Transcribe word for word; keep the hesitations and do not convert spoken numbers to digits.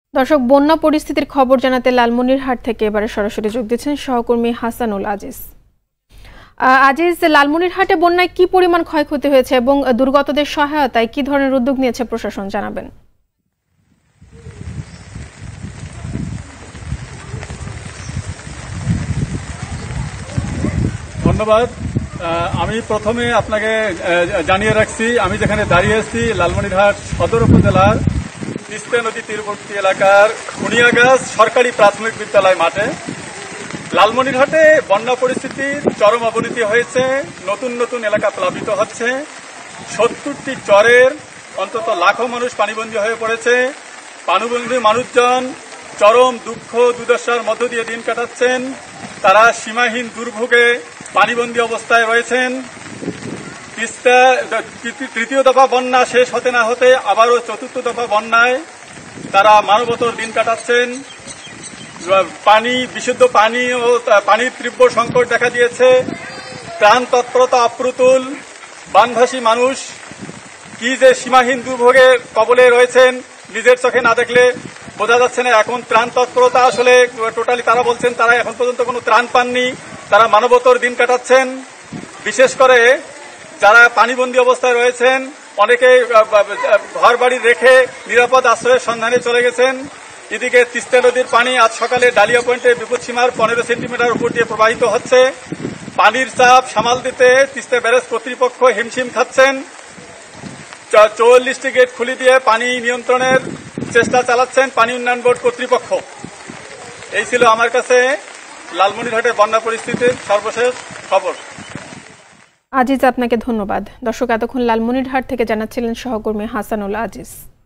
দর্শক, বন্যা পরিস্থিতির খবর জানাতে লালমনিরহাট থেকে এবারে সরাসরি যোগ দিচ্ছেন সহকর্মী হাসানুল আজিজ। আজিজ, লালমনিরহাটে বন্যায় কি পরিমাণ ক্ষয়ক্ষতি হয়েছে এবং দুর্গতদের সহায়তায় কি ধরনের উদ্যোগ নিয়েছে প্রশাসন, জানাবেন। ধন্যবাদ। আমি প্রথমে আপনাকে জানিয়ে রাখছি, আমি যেখানে দাঁড়িয়ে আছি লালমনিরহাট সদর উপজেলার তিস্তা নদী তীরবর্তী এলাকার খুনিয়াগাছ সরকারি প্রাথমিক বিদ্যালয় মাঠে। লালমনিরহাটে বন্যা পরিস্থিতির চরম অবনতি হয়েছে, নতুন নতুন এলাকা প্লাবিত হচ্ছে। সত্তরটি চরের অন্তত লাখো মানুষ পানিবন্দী হয়ে পড়েছে। পানিবন্দী মানুষজন চরম দুঃখ দুর্দশার মধ্য দিয়ে দিন কাটাচ্ছেন। তারা সীমাহীন দুর্ভোগে পানিবন্দী অবস্থায় রয়েছেন। তিস্তা তৃতীয় দফা বন্যা শেষ হতে না হতে আবারও চতুর্থ দফা বন্যায় তারা মানবতর দিন কাটাচ্ছেন। পানি বিশুদ্ধ পানি ও পানির তীব্র সংকট দেখা দিয়েছে। ত্রাণ তৎপরতা অপ্রতুল। বানভাসী মানুষ কি যে সীমাহীন দুর্ভোগে কবলে রয়েছেন, নিজের চোখে না দেখলে বোঝা যাচ্ছে না। এখন ত্রাণ তৎপরতা আসলে টোটালি তারা বলছেন তারা এখন পর্যন্ত কোনো ত্রাণ পাননি, তারা মানবতর দিন কাটাচ্ছেন। বিশেষ করে যারা পানিবন্দী অবস্থায় রয়েছেন, অনেকে ঘর বাড়ি রেখে নিরাপদ আশ্রয়ের সন্ধানে চলে গেছেন। এদিকে তিস্তা নদীর পানি আজ সকালে ডালিয়া পয়েন্টে বিপদসীমার পনেরো সেন্টিমিটার উপর দিয়ে প্রবাহিত হচ্ছে। পানির চাপ সামাল দিতে তিস্তা ব্যারেজ কর্তৃপক্ষ হিমশিম খাচ্ছেন। চৌয়াল্লিশটি গেট খুলে দিয়ে পানি নিয়ন্ত্রণের চেষ্টা চালাচ্ছেন পানি উন্নয়ন বোর্ড কর্তৃপক্ষ। এই ছিল আমার কাছে লালমনিরহাটের বন্যা পরিস্থিতির সর্বশেষ খবর। আজিজ, আপনাকে ধন্যবাদ। দর্শক, এতক্ষণ লালমনিরহাট থেকে জানাচ্ছিলেন সহকর্মী হাসানুল আজিজ।